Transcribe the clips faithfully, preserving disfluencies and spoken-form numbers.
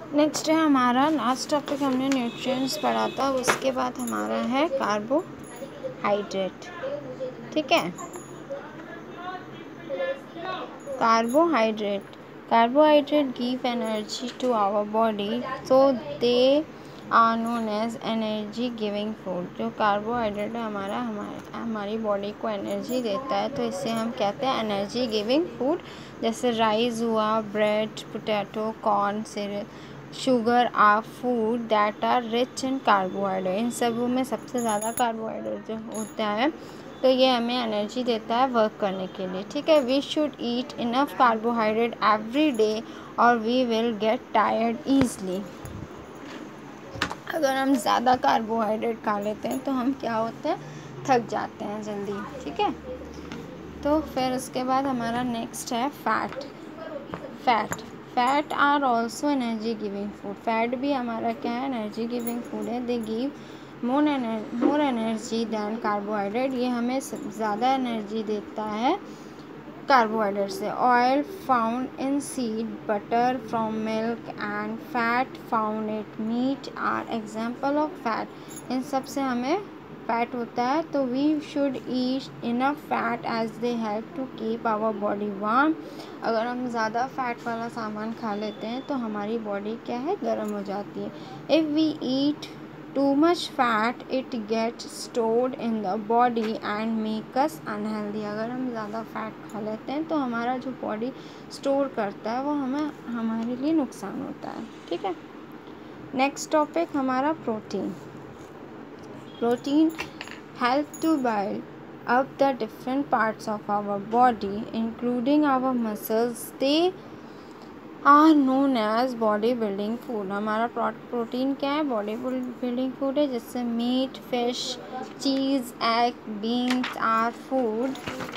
Next है हमारा last topic, हमने न्यूट्रिएंट्स पढ़ा था, उसके बाद हमारा है कार्बोहाइड्रेट। ठीक है, carbohydrate carbohydrate give energy to our body, so they are known as energy giving food. जो कार्बोहाइड्रेट है हमारा हमारे हमारी बॉडी को एनर्जी देता है, तो इससे हम कहते हैं एनर्जी गिविंग फूड। जैसे राइस हुआ, bread, potato, corn, cereal, sugar are food that are rich in carbohydrate. इन सबों में सबसे ज़्यादा कार्बोहाइड्रेट जो होता है, तो ये हमें एनर्जी देता है वर्क करने के लिए। ठीक है, we should eat enough carbohydrate every day और we will get tired easily. अगर हम ज़्यादा कार्बोहाइड्रेट खा लेते हैं तो हम क्या होते हैं, थक जाते हैं जल्दी। ठीक है, तो फिर उसके बाद हमारा नेक्स्ट है fat. Fat fat are also energy giving food. Fat भी हमारा क्या है, एनर्जी गिविंग फूड है। They give more more energy than carbohydrate. ये हमें ज़्यादा एनर्जी देता है कार्बोहाइड्रेट से। Oil found in seed, butter from milk and fat found it meat are example of fat. इन सब से हमें फैट होता है, तो we should eat enough fat as they help to keep our body warm. अगर हम ज़्यादा फैट वाला सामान खा लेते हैं तो हमारी बॉडी क्या है, गर्म हो जाती है। If we eat too much fat it get stored in the body and make us unhealthy. अगर हम ज़्यादा फैट खा लेते हैं तो हमारा जो बॉडी स्टोर करता है वो हमें हमारे लिए नुकसान होता है। ठीक है, नेक्स्ट टॉपिक हमारा protein. Protein help to build up the different parts of our body, including our muscles. They are known as body building food. हमारा प्रोटीन क्या है, बॉडी बिल्डिंग फूड है। जैसे meat, fish, cheese, egg, beans are food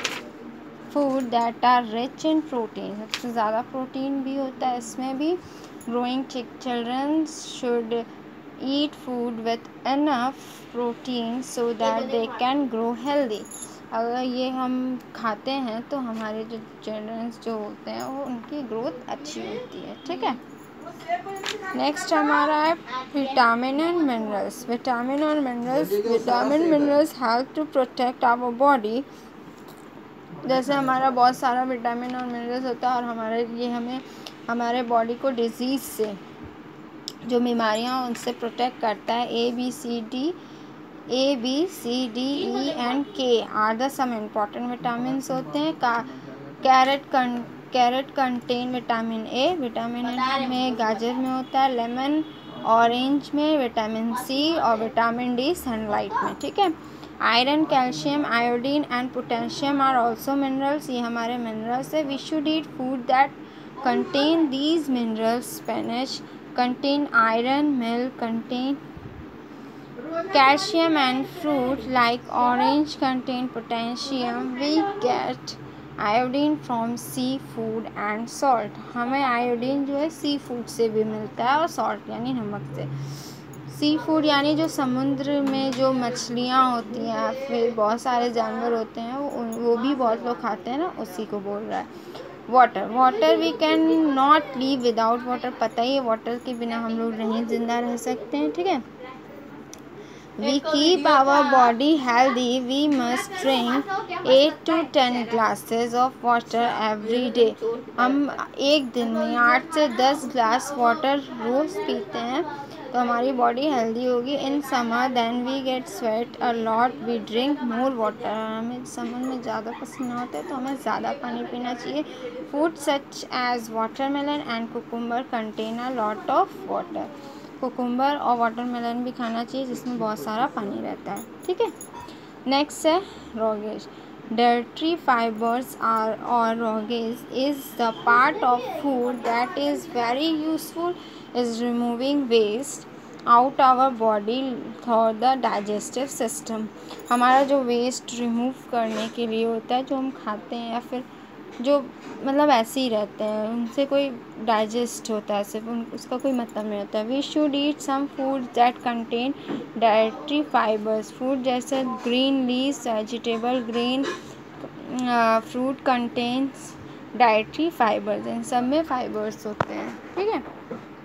food that are rich in protein. सबसे ज़्यादा protein भी होता है इसमें भी। Growing children should eat food with enough protein so that they can grow healthy. अगर ये हम खाते हैं तो हमारे जो चिल्ड्रंस जो होते हैं वो उनकी ग्रोथ अच्छी होती है। ठीक है, नेक्स्ट हमारा है विटामिन एंड मिनरल्स। विटामिन और minerals vitamin minerals help to protect our body. जैसे हमारा बहुत सारा विटामिन और मिनरल्स होता है और हमारे ये हमें हमारे बॉडी को डिजीज़ से, जो बीमारियाँ उनसे प्रोटेक्ट करता है। A B C D A B C D E and K are the some important vitamin होते हैं। का कैरेट कं carrot contain vitamin A. Vitamin A में गाजर में होता है। लेमन ऑरेंज में विटामिन सी और विटामिन डी सनलाइट में। ठीक है, iron, calcium, iodine and potassium are also minerals. ये हमारे मिनरल्स है। We should eat food that contain these minerals. Spinach contain iron, milk contain calcium and fruit like orange contain potassium. We get iodine from seafood and salt. हमें iodine जो है sea food से भी मिलता है और salt यानी नमक से। सी फूड यानी जो समुद्र में जो मछलियाँ होती हैं, फिर बहुत सारे जानवर होते हैं, वो वो भी बहुत लोग खाते हैं ना, उसी को बोल रहा है। Water water we can not live without water. पता ही है वाटर के बिना हम लोग नहीं जिंदा रह सकते हैं। ठीक है, we keep our body healthy we must drink eight to ten glasses of water every day. हम एक दिन में आठ से दस ग्लास वाटर रोज़ पीते हैं तो हमारी बॉडी हेल्दी होगी। In summer then we get sweat a lot we drink more water. हमें समर में ज़्यादा पसीना होता है तो हमें ज़्यादा पानी पीना चाहिए। Food such as watermelon and cucumber contain a lot of water. Cucumber और वाटरमेलन भी खाना चाहिए जिसमें बहुत सारा पानी रहता है। ठीक है, नेक्स्ट है रोगेज। Dietary fibers are or rogues is the part of food that is very useful is removing waste out our body through the digestive system. हमारा जो वेस्ट रिमूव करने के लिए होता है, जो हम खाते हैं या फिर जो मतलब ऐसे ही रहते हैं, उनसे कोई डाइजेस्ट होता है, सिर्फ उन उसका कोई मतलब नहीं होता है। We should eat some food that contain dietary fibres. Food जैसे green leaves, vegetable, green fruit contains dietary fibres. इन सब में फाइबर्स होते हैं। ठीक है,